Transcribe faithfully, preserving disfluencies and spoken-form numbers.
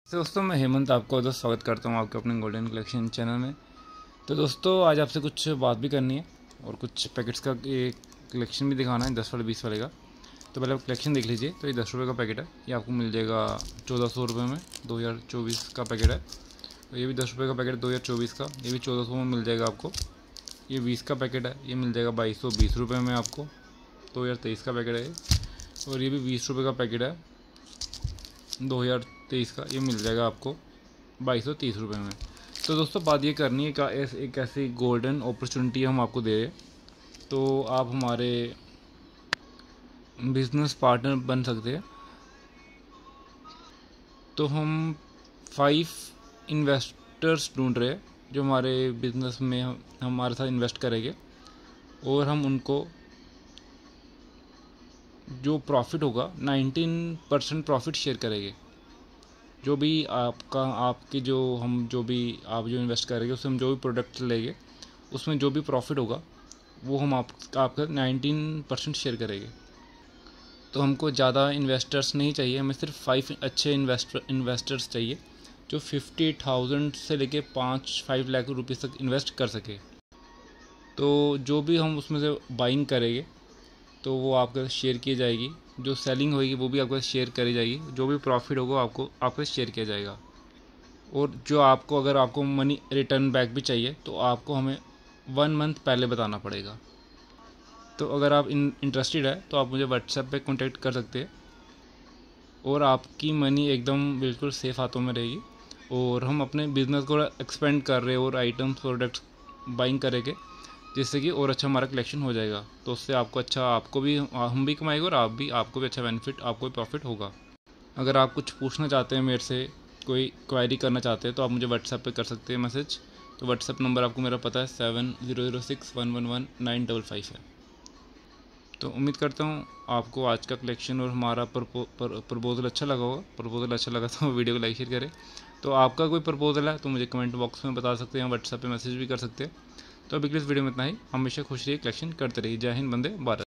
तो दोस्तों मैं हेमंत आपका दोस्त स्वागत करता हूँ आपके अपने गोल्डन कलेक्शन चैनल में। तो दोस्तों आज आपसे कुछ बात भी करनी है और कुछ पैकेट्स का एक कलेक्शन भी दिखाना है, दस वाले बीस वाले का। तो पहले आप कलेक्शन देख लीजिए। तो ये दस रुपये का पैकेट है, ये आपको मिल जाएगा चौदह सौ रुपये में, दो हज़ार चौबीस का पैकेट है। तो ये भी दस रुपये का पैकेट दो हज़ार चौबीस का, ये भी चौदह सौ में मिल जाएगा आपको। ये बीस का पैकेट है, ये मिल जाएगा बाईस सौ बीस रुपये में आपको, दो हज़ार तेईस का पैकेट है। और ये भी बीस रुपये का पैकेट है दो हज़ार तेईस का, ये मिल जाएगा आपको बाईस सौ तीस रुपये में। तो दोस्तों बात ये करनी है का एक ऐसी गोल्डन अपॉर्चुनिटी हम आपको दे रहे हैं, तो आप हमारे बिजनेस पार्टनर बन सकते हैं। तो हम फाइव इन्वेस्टर्स ढूंढ रहे हैं जो हमारे बिजनेस में हम हमारे साथ इन्वेस्ट करेंगे, और हम उनको जो प्रॉफिट होगा नाइनटीन परसेंट प्रॉफिट शेयर करेंगे। जो भी आपका आपकी जो हम जो भी आप जो इन्वेस्ट करेंगे उससे हम जो भी प्रोडक्ट लेंगे उसमें जो भी प्रॉफिट होगा वो हम आप आपका नाइनटीन परसेंट शेयर करेंगे। तो हमको ज़्यादा इन्वेस्टर्स नहीं चाहिए, हमें सिर्फ फाइव अच्छे इन्वेस्ट इन्वेस्टर्स चाहिए जो फिफ्टी थाउजेंड से लेके पाँच फाइव लाख रुपीज़ तक इन्वेस्ट कर सके। तो जो भी हम उसमें से बाइंग करेंगे तो वो आपके शेयर की जाएगी, जो सेलिंग होगी वो भी आपको शेयर करी जाएगी, जो भी प्रॉफिट होगा आपको आपको शेयर किया जाएगा। और जो आपको अगर आपको मनी रिटर्न बैक भी चाहिए तो आपको हमें वन मंथ पहले बताना पड़ेगा। तो अगर आप इन इंटरेस्टेड है तो आप मुझे व्हाट्सएप पे कांटेक्ट कर सकते हैं, और आपकी मनी एकदम बिल्कुल सेफ़ हाथों में रहेगी। और हम अपने बिज़नेस को एक्सपेंड कर रहे हैं और आइटम्स प्रोडक्ट्स बाइंग करेंगे, जिससे कि और अच्छा हमारा कलेक्शन हो जाएगा। तो उससे आपको अच्छा आपको भी हम भी कमाएंगे और आप भी आपको भी अच्छा बेनिफिट आपको भी प्रॉफिट होगा। अगर आप कुछ पूछना चाहते हैं मेरे से, कोई क्वायरी करना चाहते हैं तो आप मुझे व्हाट्सएप पे कर सकते हैं मैसेज। तो व्हाट्सएप नंबर आपको मेरा पता है seven zero zero six one one one nine double five है। तो उम्मीद करता हूँ आपको आज का कलेक्शन और हमारा प्रपो, पर, प्रपोजल अच्छा लगा होगा। प्रपोजल अच्छा लगा तो वीडियो को लाइक शेयर करें। तो आपका कोई प्रपोजल है तो मुझे कमेंट बॉक्स में बता सकते हैं, व्हाट्सएप पे मैसेज भी कर सकते हैं। तो अभी के इस वीडियो में इतना ही। हमेशा खुश रहिए, कलेक्शन करते रहिए। जय हिंद, वंदे भारत।